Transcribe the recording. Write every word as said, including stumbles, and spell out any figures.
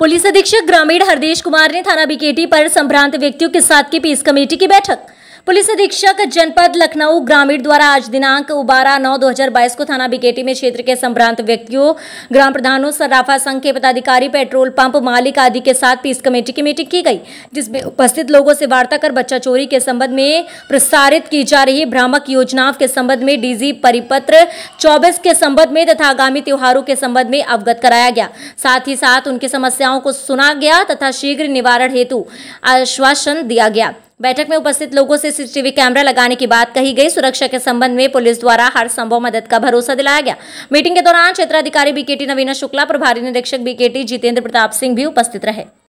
Police अधीक्षक ग्रामीण हरदेश कुमार ने थाना बीकेटी पर संभ्रांत व्यक्तियों के साथ की पीस कमेटी की बैठक। पुलिस अधीक्षक जनपद लखनऊ ग्रामीण द्वारा आज दिनांक बारह नौ दो हजार बाईस को थाना बीकेटी में क्षेत्र के संभ्रांत व्यक्तियों, ग्राम प्रधानों, सर्राफा संघ के पदाधिकारी, पेट्रोल पंप मालिक आदि के साथ पीस कमेटी की मीटिंग की गई, जिसमें उपस्थित लोगों से वार्ता कर बच्चा चोरी के संबंध में प्रसारित की जा रही भ्रामक योजनाओं के संबंध में, डीजी परिपत्र चौबीस के संबंध में तथा आगामी त्योहारों के संबंध में अवगत कराया गया। साथ ही साथ उनकी समस्याओं को सुना गया तथा शीघ्र निवारण हेतु आश्वासन दिया गया। बैठक में उपस्थित लोगों से सीसीटीवी कैमरा लगाने की बात कही गई। सुरक्षा के संबंध में पुलिस द्वारा हर संभव मदद का भरोसा दिलाया गया। मीटिंग के दौरान क्षेत्राधिकारी बीकेटी नवीना शुक्ला, प्रभारी निरीक्षक बीकेटी जितेंद्र प्रताप सिंह भी उपस्थित रहे।